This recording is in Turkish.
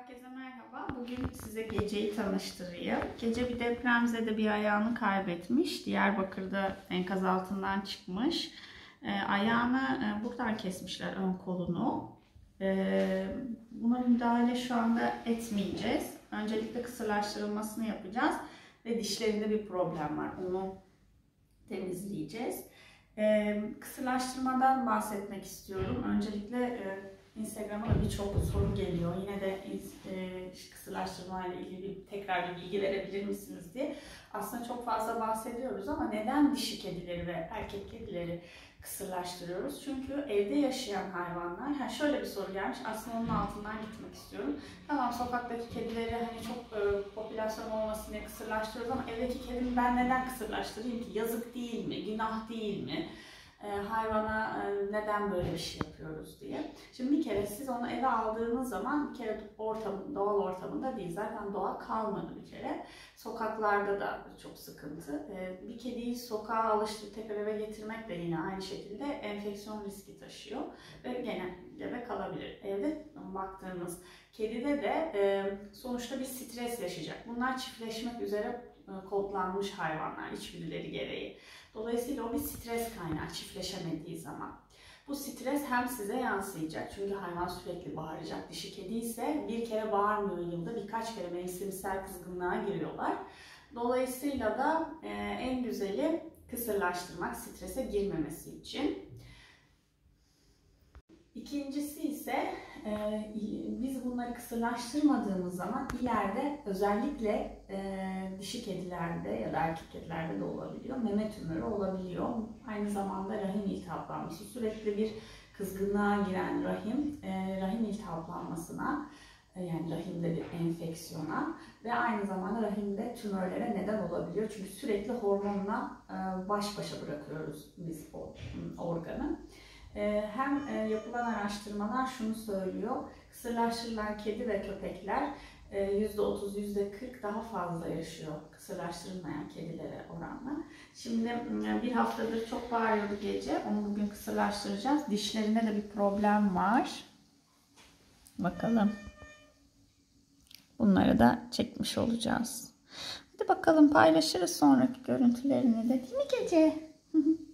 Herkese merhaba. Bugün size Gece'yi tanıştırayım. Gece bir depremzede bir ayağını kaybetmiş. Diyarbakır'da enkaz altından çıkmış. Ayağını buradan kesmişler, ön kolunu. Buna müdahale şu anda etmeyeceğiz. Öncelikle kısırlaştırılmasını yapacağız. Ve dişlerinde bir problem var. Onu temizleyeceğiz. Kısırlaştırmadan bahsetmek istiyorum. Öncelikle Instagram'a da birçok soru geliyor. Yine de kısırlaştırma ile ilgili tekrar bir bilgi verebilir misiniz diye. Aslında çok fazla bahsediyoruz ama neden dişi kedileri ve erkek kedileri kısırlaştırıyoruz? Çünkü evde yaşayan hayvanlar, şöyle bir soru gelmiş, aslında onun altından gitmek istiyorum. Tamam, sokaktaki kedileri hani çok popülasyon olmasın diye kısırlaştırıyoruz ama evdeki kedimi ben neden kısırlaştırayım ki? Yazık değil mi? Günah değil mi? Hayvana neden böyle bir şey yapıyoruz diye. Şimdi bir kere siz onu eve aldığınız zaman bir kere doğal ortamında değil. Zaten doğa kalmadı bir kere. Sokaklarda da çok sıkıntı. Bir kediyi sokağa alıştırıp tekrar eve getirmek de yine aynı şekilde enfeksiyon riski taşıyor. Ve genellikle de kalabilir. Evde baktığınız kedide de sonuçta bir stres yaşayacak. Bunlar çiftleşmek üzere kodlanmış hayvanlar içgüdüleri gereği. Dolayısıyla o bir stres kaynağı çiftleşemediği zaman. Bu stres hem size yansıyacak çünkü hayvan sürekli bağıracak. Dişi kedi ise bir kere bağırmıyor yılda, birkaç kere mevsimsel kızgınlığa giriyorlar. Dolayısıyla da en güzeli kısırlaştırmak, strese girmemesi için. İkincisi ise biz bunları kısırlaştırmadığımız zaman ileride özellikle dişi kedilerde ya da erkek kedilerde de olabiliyor. Meme tümörü olabiliyor. Aynı zamanda rahim iltihaplanması. Sürekli bir kızgınlığa giren rahim iltihaplanmasına, yani rahimde bir enfeksiyona ve aynı zamanda rahimde tümörlere neden olabiliyor. Çünkü sürekli hormonla baş başa bırakıyoruz biz o organı. Hem yapılan araştırmalar şunu söylüyor, kısırlaştırılan kedi ve köpekler %30, %40 daha fazla yaşıyor kısırlaştırılmayan kedilere oranla. Şimdi bir haftadır çok bağırıyordu Gece, onu bugün kısırlaştıracağız. Dişlerinde de bir problem var. Bakalım. Bunları da çekmiş olacağız. Hadi bakalım, paylaşırız sonraki görüntülerini de, değil mi Gece?